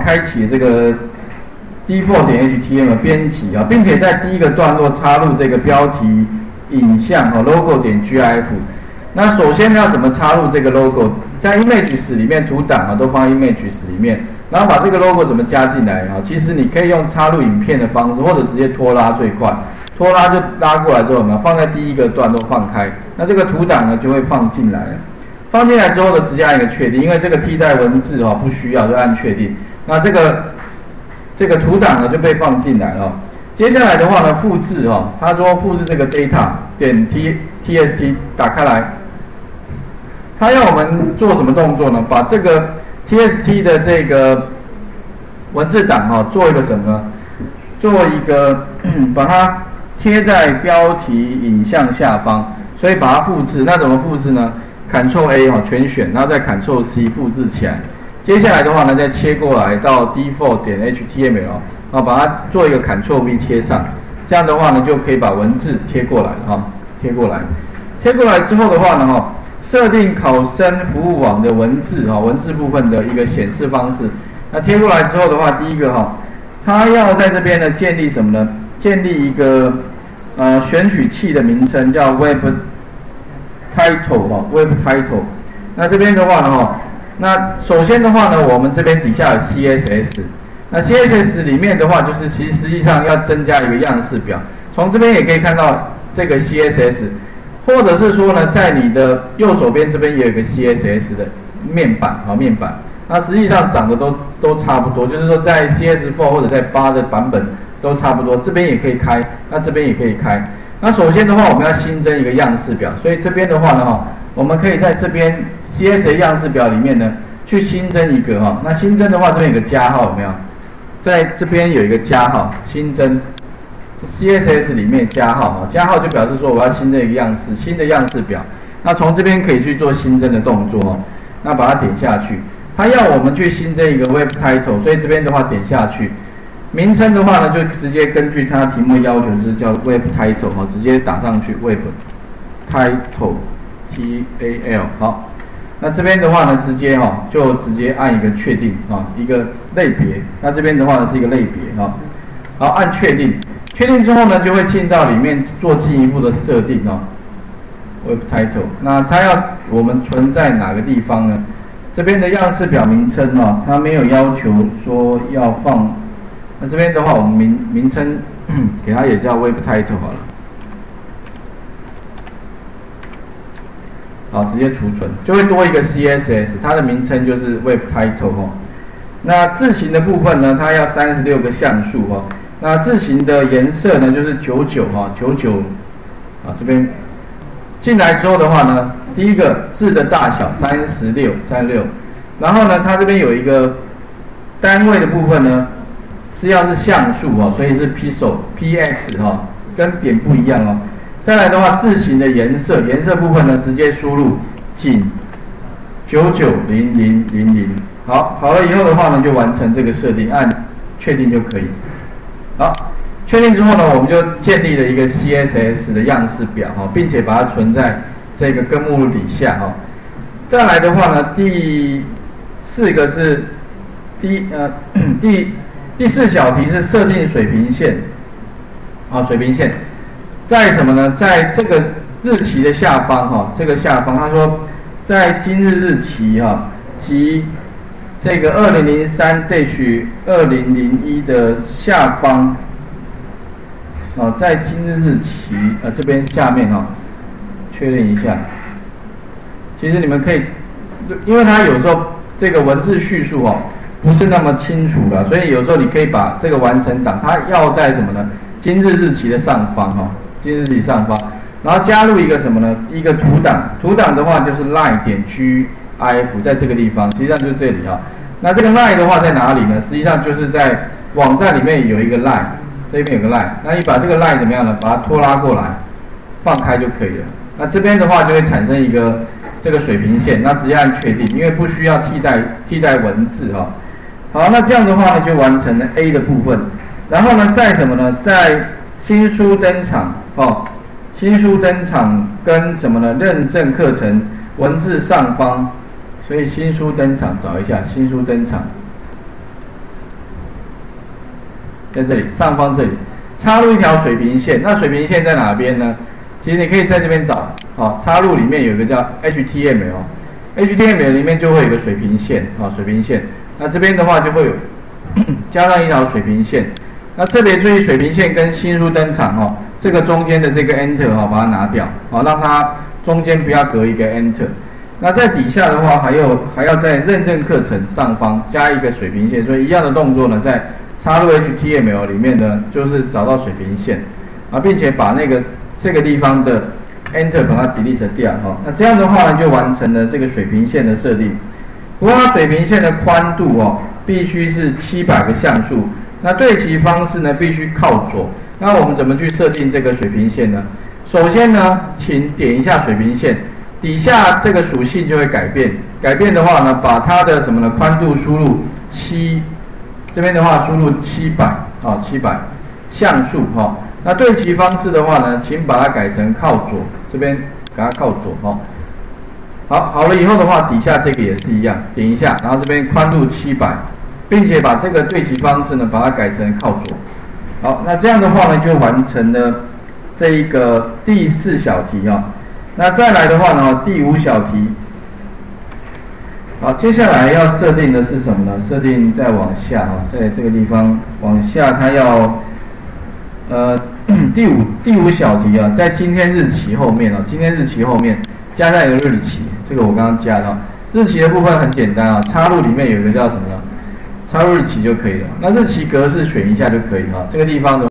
开启这个 default 点 HTML 编辑啊，并且在第一个段落插入这个标题、影像logo 点 GIF。那首先要怎么插入这个 logo？ 在 images 里面图档都放在 images 里面，然后把这个 logo 怎么加进来啊？其实你可以用插入影片的方式，或者直接拖拉最快。拖拉就拉过来之后呢，放在第一个段落放开，那这个图档呢就会放进来了。放进来之后呢，直接按一个确定，因为这个替代文字不需要，就按确定。那这个图档呢就被放进来了。接下来的话呢，复制他说复制这个 data 点 txt 打开来，他要我们做什么动作呢？把这个 txt 的这个文字档做一个什么呢？做一个把它贴在标题影像下方，所以把它复制。那怎么复制呢？Ctrl A 全选，然后再Ctrl C 复制起来。接下来的话呢，再切过来到 default 点 HTML， 然后把它做一个Ctrl V 贴上。这样的话呢，就可以把文字贴过来了贴过来。贴过来之后的话呢设定考生服务网的文字文字部分的一个显示方式。那贴过来之后的话，第一个它要在这边呢建立什么呢？建立一个选取器的名称叫 Web Title Title。那这边的话呢那首先的话呢，我们这边底下有 CSS。那 CSS 里面的话，就是实际上要增加一个样式表。从这边也可以看到这个 CSS， 或者是说呢，在你的右手边这边也有一个 CSS 的面板面板。那实际上长得都差不多，就是说在 CS4 或者在8的版本都差不多。这边也可以开，那这边也可以开。那首先的话，我们要新增一个样式表，所以这边的话呢我们可以在这边 CSS 样式表里面呢去新增一个那新增的话，这边有个加号，有没有？在这边有一个加号，新增 CSS 里面加号加号就表示说我要新增一个样式，新的样式表。那从这边可以去做新增的动作那把它点下去。它要我们去新增一个 Web Title， 所以这边的话点下去，名称的话呢就直接根据它题目要求是叫 Web Title 直接打上去 Web Title TAL 好。那这边的话呢，就直接按一个确定一个类别。那这边的话呢是一个类别好，按确定。确定之后呢，就会进到里面做进一步的设定Web Title。那它要我们存在哪个地方呢？这边的样式表名称它没有要求说要放。那这边的话，我们名称给它也叫 Web Title 好了。好，直接储存，就会多一个 CSS， 它的名称就是 Web Title 那字形的部分呢，它要36个像素那字形的颜色呢，就是9999这边进来之后的话呢，第一个字的大小36，然后呢，它这边有一个单位的部分呢，是像素所以是 px 跟点不一样再来的话，字形的颜色部分呢，直接输入仅990000。好了以后的话呢，就完成这个设定，按确定就可以。好，确定之后呢，我们就建立了一个 CSS 的样式表并且把它存在这个根目录底下再来的话呢，第4个是第4小题是设定水平线水平线。在什么呢？在这个日期的下方这个下方他说，在今日日期及这个2003-2001的下方在今日日期这边下面确认一下。其实你们可以，因为它有时候这个文字叙述不是那么清楚的，所以有时候你可以把这个完成档，它要在什么呢？今日日期的上方今日日期上方，然后加入一个什么呢？一个图档，图档的话就是 line 点 GIF， 在这个地方，实际上就是这里那这个 line 的话在哪里呢？实际上就是在网站里面有一个 line， 这边有个 line， 那你把这个 line 怎么样呢？把它拖拉过来，放开就可以了。那这边的话就会产生一个这个水平线，那直接按确定，因为不需要替代文字好，那这样的话呢，就完成了 A 的部分。然后呢，在什么呢？在新书登场新书登场跟什么呢？认证课程文字上方，所以新书登场找一下新书登场。 在这里上方这里插入一条水平线。那水平线在哪边呢？其实你可以在这边找，好，插入里面有一个叫 HTML，HTML 里面就会有一个水平线，啊，水平线。那这边的话就会有加上一条水平线。那特别注意水平线跟新书登场，哈，这个中间的这个 Enter， 哈，把它拿掉，好，让它中间不要隔一个 Enter。那在底下的话，还要在认证课程上方加一个水平线，所以一样的动作呢，在插入 HTML 里面呢，就是找到水平线，啊，并且把这个地方的 Enter 把它 delete 掉，哈，那这样的话呢，就完成了这个水平线的设定。不过它水平线的宽度哦，必须是700个像素，那对齐方式呢，必须靠左。那我们怎么去设定这个水平线呢？首先呢，请点一下水平线。底下这个属性就会改变，改变的话呢，把它的什么呢？宽度输入7，这边的话输入700，啊，700像素哈。那对齐方式的话呢，请把它改成靠左，这边给它靠左哈。好了以后的话，底下这个也是一样，点一下，然后这边宽度700，并且把这个对齐方式呢，把它改成靠左。好，那这样的话呢，就完成了这一个第4小题啊。那再来的话呢，第5小题。好，接下来要设定的是什么呢？设定再往下啊，在这个地方往下，它要第五小题啊，在今天日期后面啊，今天日期后面加上一个日期，这个我刚刚加的。日期的部分很简单啊，插入里面有一个叫什么呢？插入日期就可以了。那日期格式选一下就可以了。这个地方的